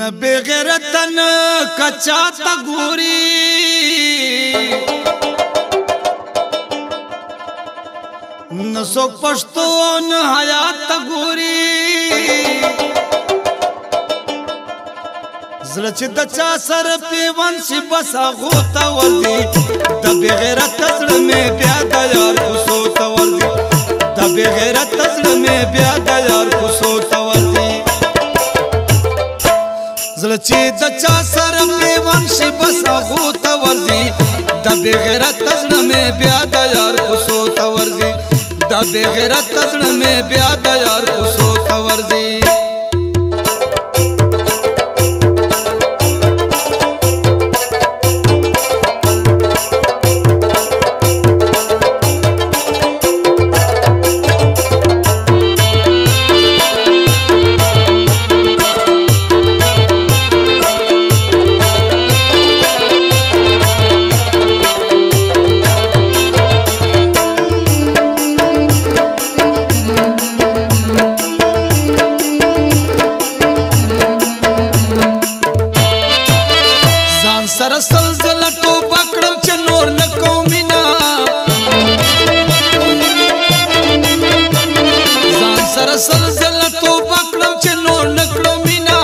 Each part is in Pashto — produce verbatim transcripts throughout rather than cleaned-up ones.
न बेगैरतन कच्चा तगोरी न सो पश्तो न हयात तगोरी زړه د چا سره پیوند شي بس هغو ته ورځي د بېغیرته زړه مې بیا د یار کوڅو ته ورځي د بېغیرته زړه مې بیا د یار کوڅو ته ورځي زړه چې د چا سره پیوند شي بس هغو ته ورځي د بېغیرته زړه مې بیا د یار کوڅو ته ورځي د بېغیرته زړه مې بیا د یار کوڅو ته ورځي سره سلسله ټوبه کړم چې نور نه کوم مینا ځان سره سلسله ټوبه کړم چې نور نه کړم مینا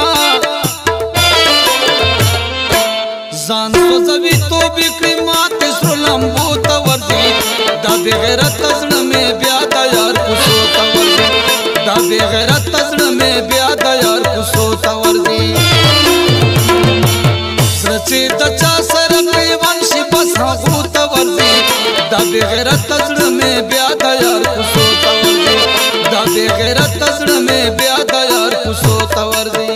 ځان سوځوي توبې کړې ماتې سرو لمبو ته ورځي دا بېغیرته زړه مې بیا د یار کوڅو ته ورځي دا بېغیرته زړه مې بیا د یار کوڅو ته ورځي چې د چا سره پیوند شي بس هغو ته ورځي دا بېغیرته زړه مې بیا د یار کوڅو ته ورځي دا بېغیرته زړه مې بیا د یار کوڅو ته ورځي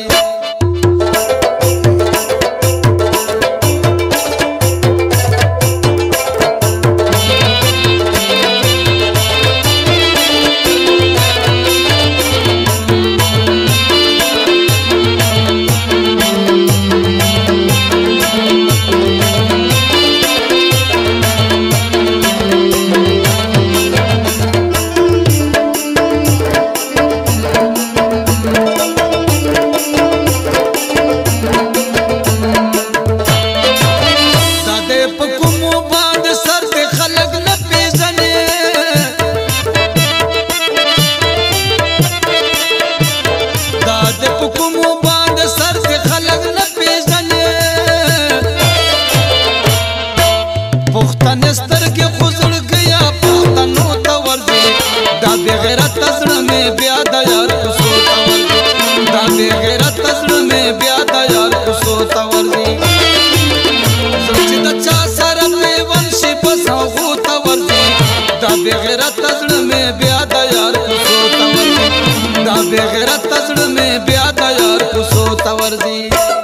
پښتنې سترګې خو زړګیا پښتنو ته ورځي دا بېغیرته زړه مې بیا د یار کوڅو ته ورځي دا بېغیرته زړه مې بیا د یار کوڅو ته ورځي زړه چې د چا سره پیوند شي بس هغو ته ورځي دا بېغیرته زړه مې بیا د یار کوڅو ته ورځي دا بېغیرته زړه مې بیا د یار کوڅو ته ورځي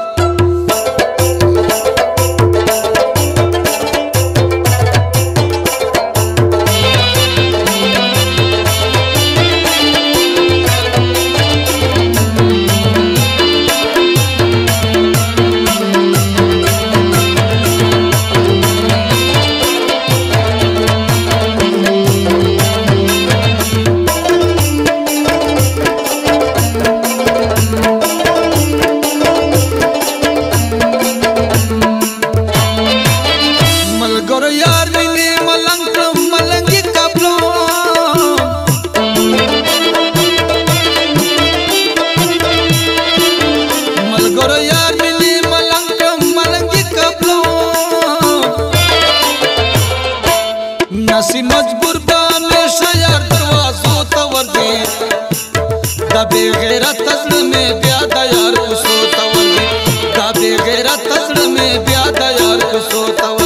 نسی مجبور به همیشه یار دروازو ته ورځي دا بېغیرته زړه مې بیا د یار کوڅو ته ورځي دا بېغیرته زړه مې بیا د یار کوڅو ته ورځي